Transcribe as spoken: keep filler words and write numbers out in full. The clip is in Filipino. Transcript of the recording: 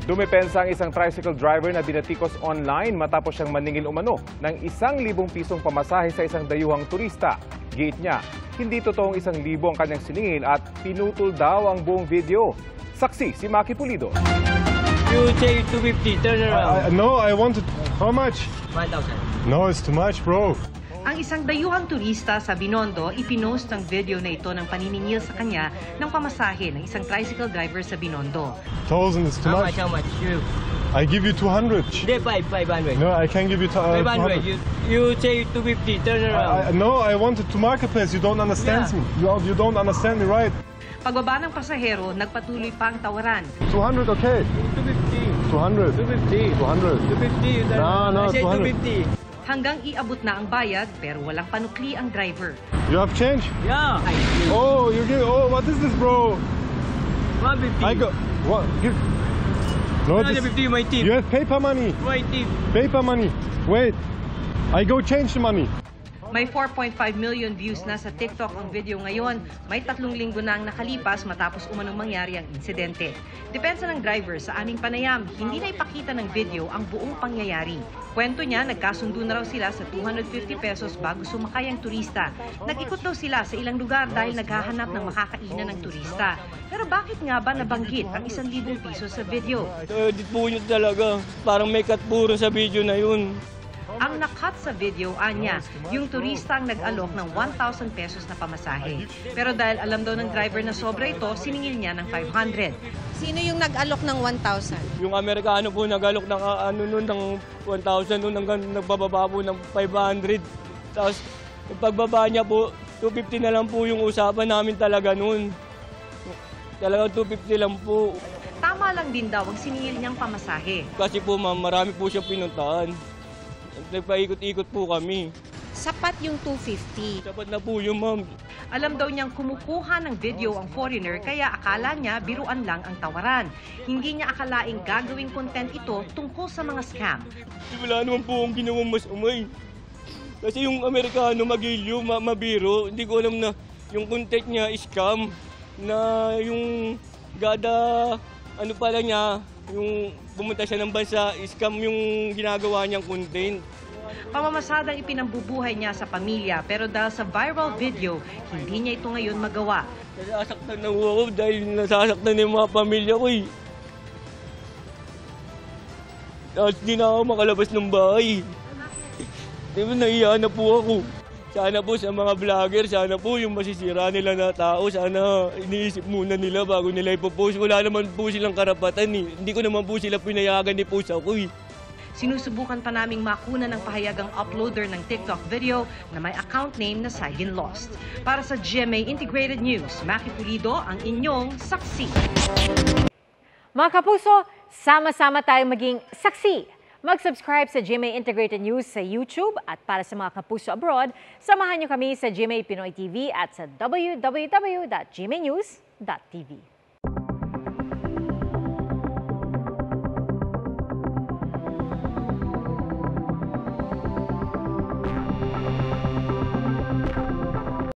Dumepensa ang isang tricycle driver na binatikos online matapos siyang maningil umano ng isang libong pisong pamasahe sa isang dayuhang turista. Giit niya, hindi totoong isang libo ang kanyang siningil at pinutol daw ang buong video. Saksi si Maki Pulido. You say two fifty, turn around. I, no, I wanted... How much? one thousand. No, it's too much, bro. Ang isang dayuhang turista sa Binondo, ipinost ang video na ito ng paniningil sa kanya ng pamasahe ng isang tricycle driver sa Binondo. Thousand is too How much. much, how much? You. I give you two hundred. Hindi, five, five hundred. No, I can't give you uh, five hundred. You, you say two fifty, turn I, I, around. no, I wanted to marketplace. You don't understand Yeah. me. You, you don't understand me, right? Pagbaba ng pasahero, nagpatuloy pa ang tawaran. two hundred, okay. two fifty. two hundred. two fifty. two hundred. two fifty. you turn No, no, around. I say two hundred. two fifty. Hanggang iabot na ang bayad pero walang panukli ang driver. You have change? Yeah. Oh, you give... Oh, what is this, bro? one fifty. I go... What? Give... No, one this... fifty, my tip. You have paper money. My tip. Paper money. Wait. I go change the money. May four point five million views na sa TikTok ang video ngayon. May tatlong linggo na ang nakalipas matapos umanong mangyari ang insidente. Depensa ng driver sa aming panayam, hindi na ipakita ng video ang buong pangyayari. Kwento niya, nagkasundo na raw sila sa two hundred fifty pesos bago sumakay ang turista. Nag-ikot daw sila sa ilang lugar dahil naghahanap ng makakainan ng turista. Pero bakit nga ba nabanggit ang isang libong piso sa video? Edit po nyo talaga. Parang may cut puro sa video na yun. Ang nakat sa video, anya, yung turista ang nag-alok ng one thousand pesos na pamasahe. Pero dahil alam daw ng driver na sobra ito, siningil niya ng five hundred. Sino yung nag-alok ng one thousand? Yung Amerikano po nag-alok ng ah, ano nun, ng one thousand nun, hanggang nagbababa po ng five hundred. Tapos, yung pagbaba niya po, two fifty na lang po yung usapan namin talaga nun. Talagang two fifty lang po. Tama lang din daw ang siningil niyang pamasahe. Kasi po ma'am, marami po siyang pinuntahan. Nagpaikot-ikot po kami. Sapat yung two fifty. Sapat na po yun ma'am. Alam daw niyang kumukuha ng video ang foreigner kaya akala niya biruan lang ang tawaran. Hindi niya akalaing gagawing content ito tungkol sa mga scam. Wala naman po akong ginawang mas umay. Kasi yung Amerikano magilyo, ma mabiro. Hindi ko alam na yung content niya scam. Na yung gada, ano pala niya, yung pumunta siya ng bansa, scam yung ginagawa niyang content. Pamamasadang ipinambubuhay niya sa pamilya pero dahil sa viral video, hindi niya ito ngayon magawa. Nasasaktan na ako dahil nasasaktan na yung mga pamilya ko eh. Tapos di na ako makalabas ng bahay. Diba nahiya na po ako. Sana po sa mga vlogger, sana po yung masisira nila na tao, sana iniisip muna nila bago nila ipopost. Wala naman po silang karapatan eh. Hindi ko naman po sila pinayagan ni post ako eh. Sinusubukan pa naming makuna ng pahayagang uploader ng TikTok video na may account name na Saigon Lost. Para sa G M A Integrated News, Maki Pulido ang inyong saksi. Mga kapuso, sama-sama tayong maging saksi. Mag-subscribe sa G M A Integrated News sa YouTube at para sa mga kapuso abroad, samahan niyo kami sa G M A Pinoy T V at sa w w w dot g m a news dot t v.